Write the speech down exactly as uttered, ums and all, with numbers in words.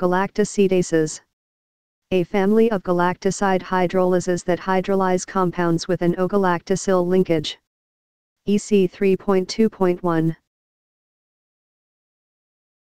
Galactosidases. A family of galactoside hydrolases that hydrolyze compounds with an O-galactosyl linkage. E C three point two point one.